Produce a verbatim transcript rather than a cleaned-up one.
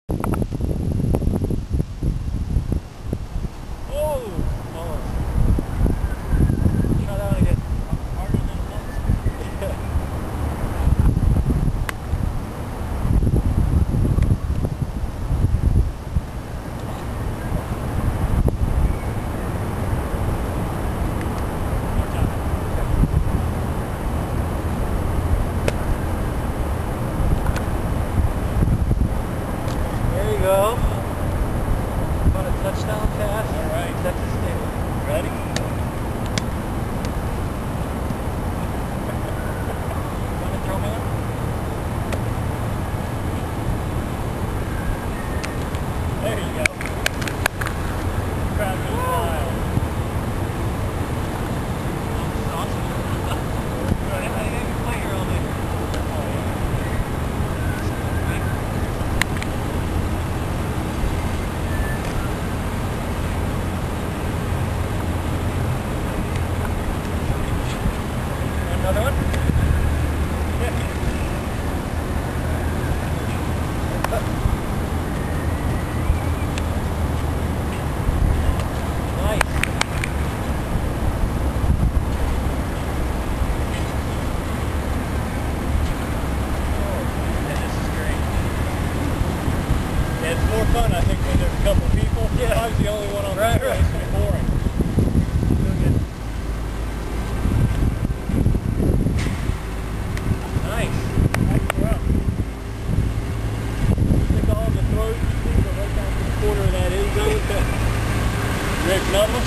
Go. About a touchdown pass. All right. Texas State. Ready? Want to throw me one? There you go. Crowd goes wild. Awesome. I can play here all day. Another one? Yeah. Nice. Oh, yeah, this is great. Yeah, it's more fun, I think, when there's a couple people. Yeah. If I was the only one on the Right, trail, right. it's gonna be boring. Nice. Wow. I think all the throws you see go right down to the corner of that end zone. Ready for another one?